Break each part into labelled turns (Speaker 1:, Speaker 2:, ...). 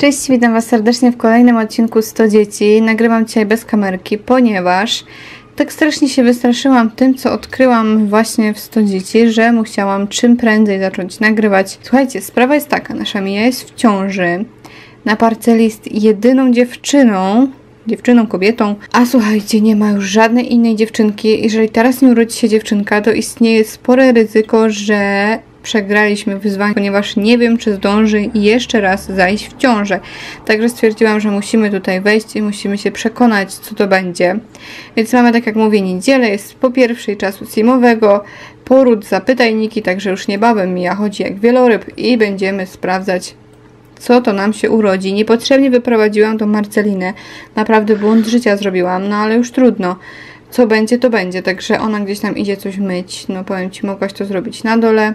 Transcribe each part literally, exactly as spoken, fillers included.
Speaker 1: Cześć, witam Was serdecznie w kolejnym odcinku sto dzieci. Nagrywam dzisiaj bez kamerki, ponieważ tak strasznie się wystraszyłam tym, co odkryłam właśnie w sto dzieci, że musiałam czym prędzej zacząć nagrywać. Słuchajcie, sprawa jest taka, nasza Mija jest w ciąży, na parceli jest jedyną dziewczyną, dziewczyną, kobietą, a słuchajcie, nie ma już żadnej innej dziewczynki. Jeżeli teraz nie urodzi się dziewczynka, to istnieje spore ryzyko, że przegraliśmy wyzwanie, ponieważ nie wiem, czy zdąży jeszcze raz zajść w ciążę. Także stwierdziłam, że musimy tutaj wejść i musimy się przekonać, co to będzie. Więc mamy, tak jak mówię, niedzielę, jest po pierwszej czasu zimowego, poród zapytaj Niki, także już niebawem Mija chodzi jak wieloryb i będziemy sprawdzać, co to nam się urodzi. Niepotrzebnie wyprowadziłam tą Marcelinę. Naprawdę błąd życia zrobiłam, no ale już trudno. Co będzie, to będzie. Także ona gdzieś tam idzie coś myć. No powiem Ci, mogłaś to zrobić na dole.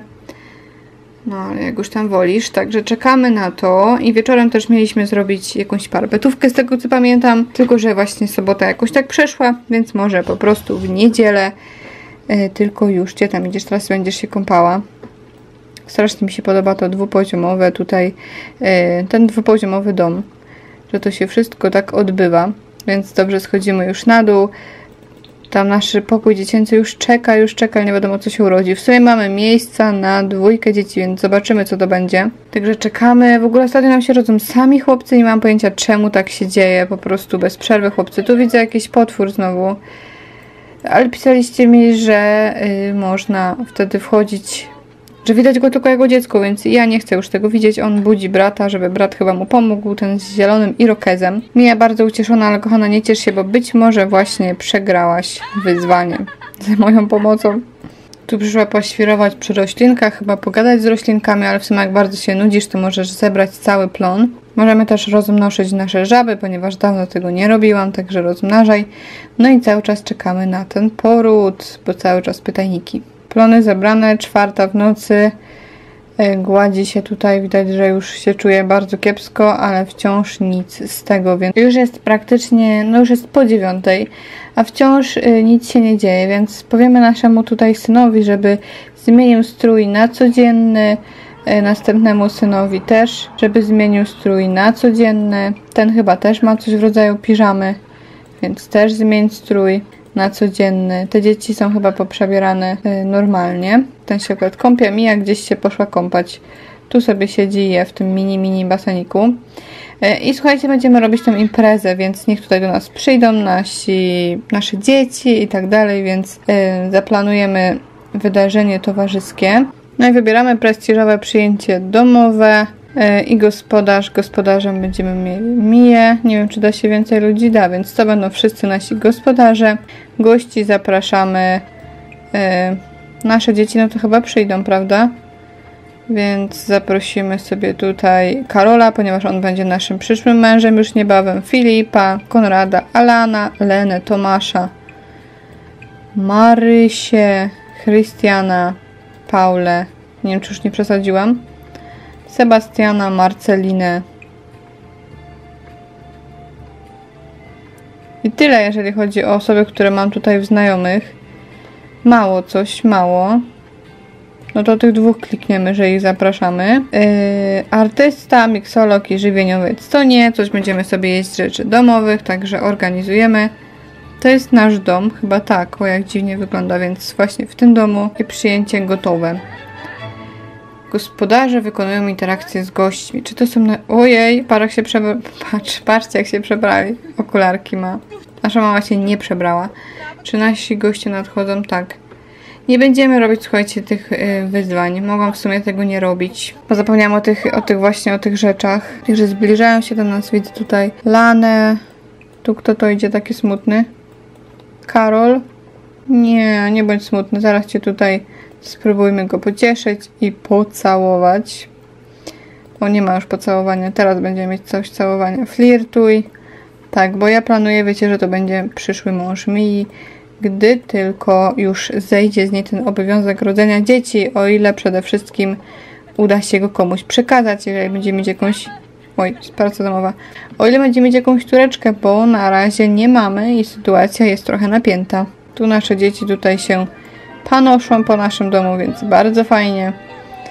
Speaker 1: No ale jak już tam wolisz. Także czekamy na to. I wieczorem też mieliśmy zrobić jakąś parapetówkę z tego, co pamiętam. Tylko że właśnie sobota jakoś tak przeszła, więc może po prostu w niedzielę. Yy, tylko już. Gdzie tam idziesz? Teraz będziesz się kąpała. Strasznie mi się podoba to dwupoziomowe tutaj, yy, ten dwupoziomowy dom, że to się wszystko tak odbywa, więc dobrze, schodzimy już na dół. Tam nasz pokój dziecięcy już czeka, już czeka, nie wiadomo, co się urodzi. W sumie mamy miejsca na dwójkę dzieci, więc zobaczymy, co to będzie. Także czekamy. W ogóle ostatnio nam się rodzą sami chłopcy, nie mam pojęcia, czemu tak się dzieje, po prostu bez przerwy chłopcy. Tu widzę jakiś potwór znowu, ale pisaliście mi, że yy, można wtedy wchodzić, że widać go tylko jako dziecko, więc ja nie chcę już tego widzieć. On budzi brata, żeby brat chyba mu pomógł, ten z zielonym irokezem. Mija bardzo ucieszona, ale kochana, nie ciesz się, bo być może właśnie przegrałaś wyzwanie z moją pomocą. Tu przyszła poświrować przy roślinkach, chyba pogadać z roślinkami, ale w sumie jak bardzo się nudzisz, to możesz zebrać cały plon. Możemy też rozmnożyć nasze żaby, ponieważ dawno tego nie robiłam, także rozmnażaj. No i cały czas czekamy na ten poród, bo cały czas pytajniki. Plony zebrane, czwarta w nocy, gładzi się tutaj, widać, że już się czuje bardzo kiepsko, ale wciąż nic z tego, więc już jest praktycznie, no już jest po dziewiątej, a wciąż nic się nie dzieje, więc powiemy naszemu tutaj synowi, żeby zmienił strój na codzienny, następnemu synowi też, żeby zmienił strój na codzienny, ten chyba też ma coś w rodzaju piżamy, więc też zmień strój na codzienny. Te dzieci są chyba poprzebierane y, normalnie. Ten się akurat kąpie, Mija gdzieś się poszła kąpać. Tu sobie siedzi i je w tym mini, mini baseniku. Y, I słuchajcie, będziemy robić tą imprezę, więc niech tutaj do nas przyjdą nasi, nasze dzieci i tak dalej, więc y, zaplanujemy wydarzenie towarzyskie. No i wybieramy prestiżowe przyjęcie domowe i gospodarz. Gospodarzem będziemy mieli Miję. Nie wiem, czy da się więcej ludzi. Da, więc to będą wszyscy nasi gospodarze. Gości zapraszamy. Nasze dzieci, no to chyba przyjdą, prawda? Więc zaprosimy sobie tutaj Karola, ponieważ on będzie naszym przyszłym mężem już niebawem. Filipa, Konrada, Alana, Lenę, Tomasza, Marysię, Chrystiana, Paulę. Nie wiem, czy już nie przesadziłam. Sebastiana, Marcelinę. I tyle, jeżeli chodzi o osoby, które mam tutaj w znajomych. Mało coś, mało. No to tych dwóch klikniemy, że ich zapraszamy. Yy, artysta, miksolog i żywieniowiec. To nie, coś będziemy sobie jeść z rzeczy domowych, także organizujemy. To jest nasz dom, chyba tak, o jak dziwnie wygląda, więc właśnie w tym domu i przyjęcie gotowe. Gospodarze wykonują interakcje z gośćmi. Czy to są... Na... Ojej, parach się przebrał. Patrz, patrzcie, jak się przebrali. Okularki ma. Nasza mama się nie przebrała. Czy nasi goście nadchodzą? Tak. Nie będziemy robić, słuchajcie, tych yy, wyzwań. Mogłam w sumie tego nie robić. Bo zapomniałam o tych, o tych właśnie, o tych rzeczach. Także zbliżają się do nas. Widzę tutaj Lanę. Tu kto to idzie taki smutny? Karol? Nie, nie bądź smutny. Zaraz cię tutaj... Spróbujmy go pocieszyć i pocałować. O, nie ma już pocałowania. Teraz będziemy mieć coś całowania. Flirtuj. Tak, bo ja planuję, wiecie, że to będzie przyszły mąż Mii, gdy tylko już zejdzie z niej ten obowiązek rodzenia dzieci, o ile przede wszystkim uda się go komuś przekazać, jeżeli będziemy mieć jakąś... Oj, praca domowa. O ile będziemy mieć jakąś córeczkę, bo na razie nie mamy i sytuacja jest trochę napięta. Tu nasze dzieci tutaj się panoszą po naszym domu, więc bardzo fajnie.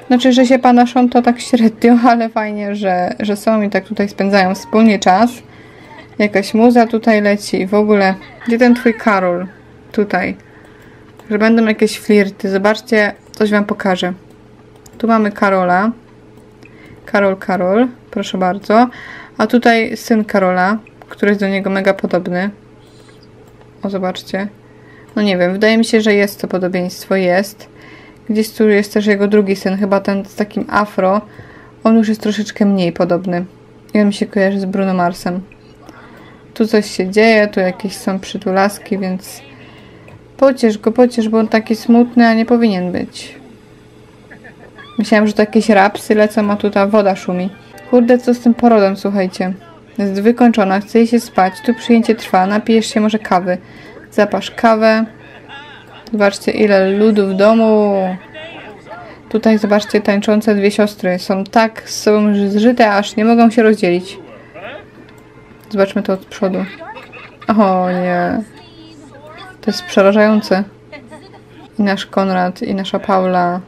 Speaker 1: Znaczy, że się panoszą to tak średnio, ale fajnie, że, że są i tak tutaj spędzają wspólnie czas. Jakaś muza tutaj leci i w ogóle. Gdzie ten twój Karol? Tutaj. Że będą jakieś flirty. Zobaczcie, coś wam pokażę. Tu mamy Karola. Karol, Karol. Proszę bardzo. A tutaj syn Karola, który jest do niego mega podobny. O, zobaczcie. No nie wiem, wydaje mi się, że jest to podobieństwo. Jest. Gdzieś tu jest też jego drugi syn, chyba ten z takim afro. On już jest troszeczkę mniej podobny. I on mi się kojarzy z Bruno Marsem. Tu coś się dzieje, tu jakieś są przytulaski, więc pociesz go, pociesz, bo on taki smutny, a nie powinien być. Myślałam, że to jakieś rapsy lecą, a tu ta woda szumi. Kurde, co z tym porodem, słuchajcie. Jest wykończona, chce jej się spać, tu przyjęcie trwa, napijesz się może kawy. Zapasz kawę. Zobaczcie, ile ludu w domu. Tutaj zobaczcie, tańczące dwie siostry. Są tak z sobą zżyte, aż nie mogą się rozdzielić. Zobaczmy to od przodu. O nie. To jest przerażające. I nasz Konrad, i nasza Paula.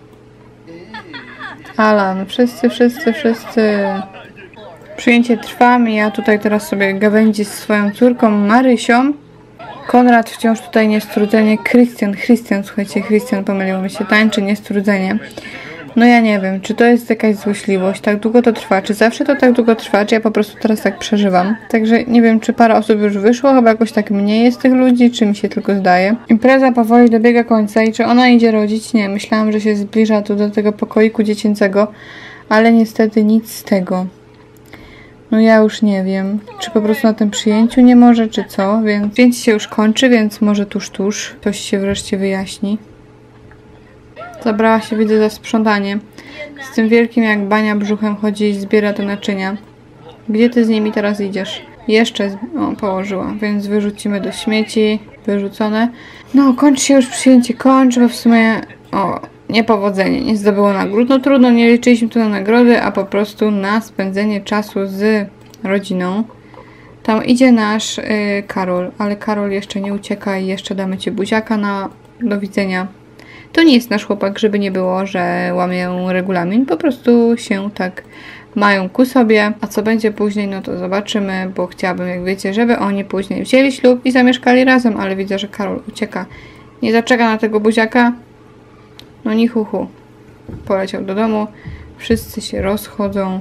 Speaker 1: Alan, wszyscy, wszyscy, wszyscy. Przyjęcie trwa, ja tutaj teraz sobie gawędzi z swoją córką Marysią. Konrad wciąż tutaj niestrudzenie. Christian, Christian, słuchajcie, Christian, pomyliło mi się, tańczy niestrudzenie. No ja nie wiem, czy to jest jakaś złośliwość, tak długo to trwa, czy zawsze to tak długo trwa, czy ja po prostu teraz tak przeżywam. Także nie wiem, czy parę osób już wyszło, chyba jakoś tak mniej jest tych ludzi, czy mi się tylko zdaje. Impreza powoli dobiega końca i czy ona idzie rodzić? Nie, myślałam, że się zbliża tu do tego pokoiku dziecięcego, ale niestety nic z tego. No ja już nie wiem, czy po prostu na tym przyjęciu nie może, czy co, więc przyjęcie się już kończy, więc może tuż, tuż coś się wreszcie wyjaśni. Zabrała się, widzę, za sprzątanie. Z tym wielkim jak bania brzuchem chodzi i zbiera te naczynia. Gdzie ty z nimi teraz idziesz? Jeszcze, o, położyła, więc wyrzucimy do śmieci, wyrzucone. No, kończy się już przyjęcie, kończy, bo w sumie, o, niepowodzenie, nie zdobyło nagród. No trudno, nie liczyliśmy tu na nagrody, a po prostu na spędzenie czasu z rodziną. Tam idzie nasz y, Karol, ale Karol jeszcze nie ucieka i jeszcze damy ci buziaka na do widzenia. To nie jest nasz chłopak, żeby nie było, że łamię regulamin, po prostu się tak mają ku sobie. A co będzie później, no to zobaczymy, bo chciałabym, jak wiecie, żeby oni później wzięli ślub i zamieszkali razem, ale widzę, że Karol ucieka. Nie zaczeka na tego buziaka. No ni hu hu. Poleciał do domu. Wszyscy się rozchodzą.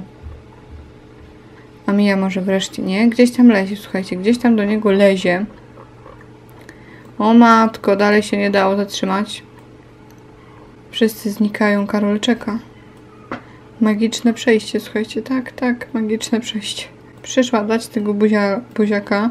Speaker 1: A Mija może wreszcie nie. Gdzieś tam lezie, słuchajcie. Gdzieś tam do niego lezie. O matko, dalej się nie dało zatrzymać. Wszyscy znikają. Karol czeka. Magiczne przejście, słuchajcie. Tak, tak, magiczne przejście. Przyszła dać tego buzia, buziaka.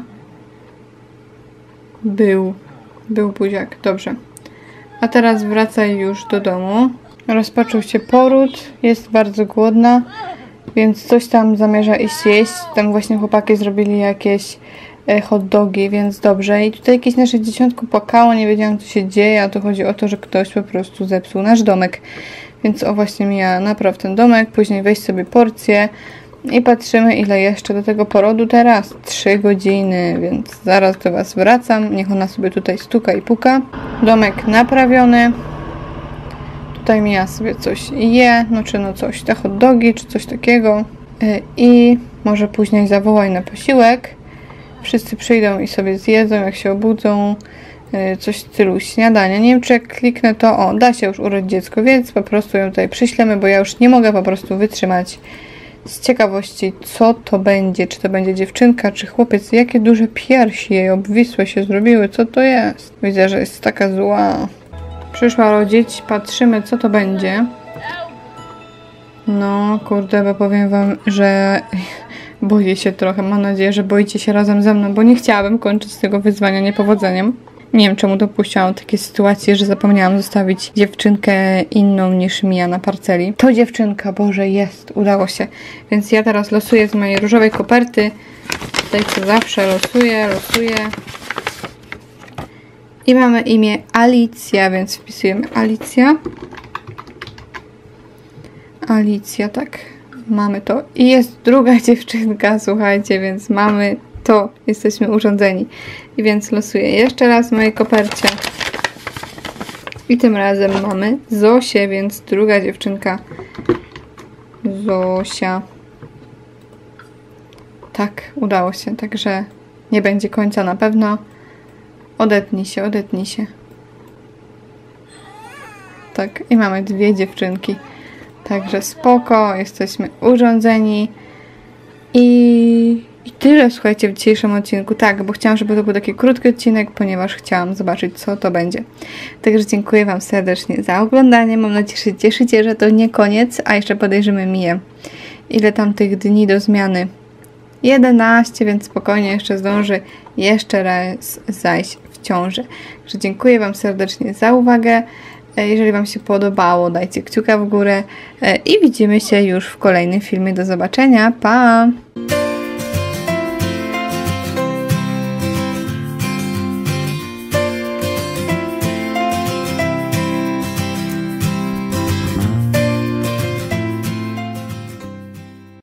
Speaker 1: Był. Był buziak. Dobrze. A teraz wracaj już do domu. Rozpoczął się poród. Jest bardzo głodna. Więc coś tam zamierza iść jeść. Tam właśnie chłopaki zrobili jakieś e, hot dogi, więc dobrze. I tutaj jakieś nasze dzieciątko płakało. Nie wiedziałam, co się dzieje. A to chodzi o to, że ktoś po prostu zepsuł nasz domek. Więc o właśnie Mija, napraw ten domek. Później weź sobie porcję. I patrzymy, ile jeszcze do tego porodu teraz. Trzy godziny, więc zaraz do was wracam. Niech ona sobie tutaj stuka i puka. Domek naprawiony. Tutaj Mija sobie coś je, no czy no coś, te hot dogi, czy coś takiego. I może później zawołaj na posiłek. Wszyscy przyjdą i sobie zjedzą, jak się obudzą. Coś w stylu śniadania. Nie wiem, czy jak kliknę to, o, da się już urodzić dziecko, więc po prostu ją tutaj przyślemy, bo ja już nie mogę po prostu wytrzymać z ciekawości, co to będzie. Czy to będzie dziewczynka, czy chłopiec. Jakie duże piersi jej obwisłe się zrobiły. Co to jest? Widzę, że jest taka zła. Przyszła rodzić. Patrzymy, co to będzie. No, kurde, bo powiem wam, że boję się trochę. Mam nadzieję, że boicie się razem ze mną, bo nie chciałabym kończyć tego wyzwania niepowodzeniem. Nie wiem, czemu dopuściłam takie sytuacje, że zapomniałam zostawić dziewczynkę inną niż Mija na parceli. To dziewczynka, Boże, jest, udało się. Więc ja teraz losuję z mojej różowej koperty. Tutaj co zawsze losuję, losuję. I mamy imię Alicja, więc wpisujemy Alicja. Alicja, tak. Mamy to. I jest druga dziewczynka, słuchajcie, więc mamy to. Jesteśmy urządzeni. I więc losuję jeszcze raz w mojej kopercie. I tym razem mamy Zosię, więc druga dziewczynka. Zosia. Tak, udało się, także nie będzie końca na pewno. Odetnij się, odetnij się. Tak, i mamy dwie dziewczynki. Także spoko, jesteśmy urządzeni. I, I tyle, słuchajcie, w dzisiejszym odcinku. Tak, bo chciałam, żeby to był taki krótki odcinek, ponieważ chciałam zobaczyć, co to będzie. Także dziękuję Wam serdecznie za oglądanie. Mam nadzieję, że się cieszycie, że to nie koniec, a jeszcze podejrzymy Miję. Ile tam tych dni do zmiany? jedenaście, więc spokojnie jeszcze zdąży jeszcze raz zajść w ciąży. Także dziękuję Wam serdecznie za uwagę. Jeżeli Wam się podobało, dajcie kciuka w górę i widzimy się już w kolejnym filmie. Do zobaczenia. Pa!